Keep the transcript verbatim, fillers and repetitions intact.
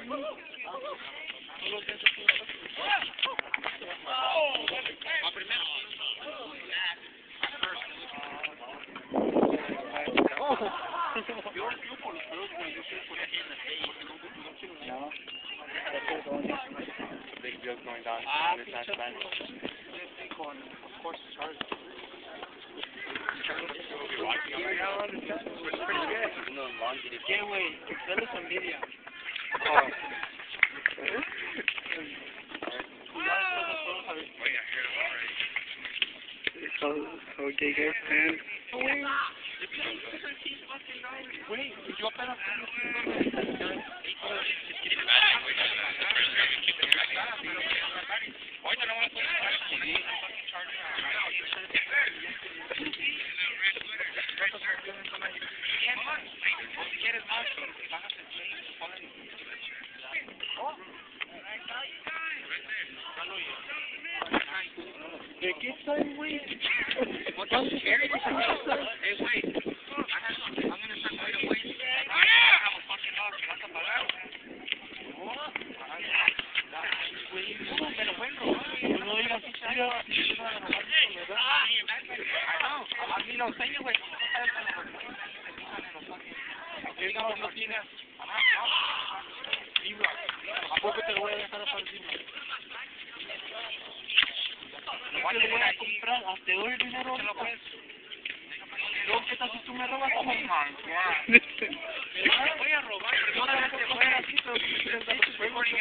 No. Big joke going down. Ah, This next bench. Of course, Charlie. ¿Qué, güey? Celos o envidia. How, how gay guys, man. Güey, yo apenas... ¿De qué soy, güey? ¿Cuánto quieres? Eh, güey. No digas historia. A mí lo enseño, güey. Digamos, no tienes. Libro. ¿A poco te lo voy a dejar a partir? Yo le voy a comprar, hasta te doy el dinero. Luego, ¿qué tal si tú me robas? Oh my God. Te voy a robar, pero no te voy a hacer así, pero